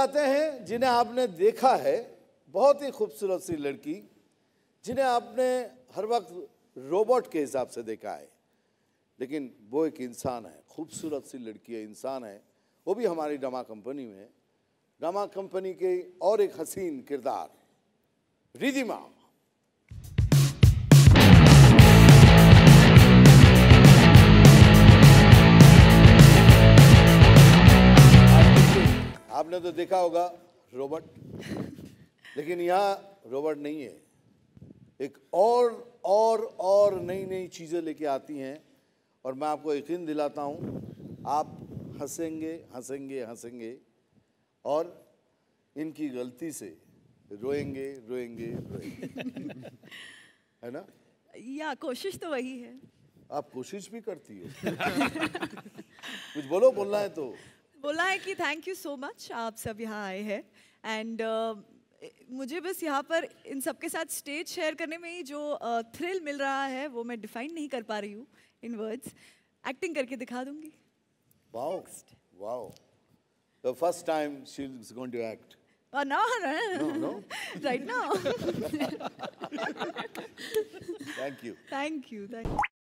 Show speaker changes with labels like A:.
A: आते हैं जिन्हें आपने देखा है, बहुत ही खूबसूरत सी लड़की जिन्हें आपने हर वक्त रोबोट के हिसाब से देखा है, लेकिन वो एक इंसान है, खूबसूरत सी लड़की है, इंसान है। वो भी हमारी ड्रामा कंपनी में, ड्रामा कंपनी के और एक हसीन किरदार रिधिमा। आपने तो देखा होगा रोबोट, लेकिन यहाँ रोबोट नहीं है, एक और नई नई चीज़ें लेके आती हैं और मैं आपको यकीन दिलाता हूँ आप हंसेंगे हंसेंगे हंसेंगे और इनकी गलती से रोएंगे रोएंगे रोएंगे। है ना?
B: या कोशिश तो वही है।
A: आप कोशिश भी करती हो। कुछ बोलो, बोलना है तो।
B: बोला है कि थैंक यू सो मच, आप सब यहाँ आए हैं एंड मुझे बस यहाँ पर इन सबके साथ स्टेज शेयर करने में ही जो थ्रिल मिल रहा है वो मैं डिफाइन नहीं कर पा रही हूँ इन वर्ड्स। एक्टिंग करके दिखा दूंगी।
A: Wow wow, the first time she is going to act.
B: No, right now.
A: Thank you.
B: Thank you.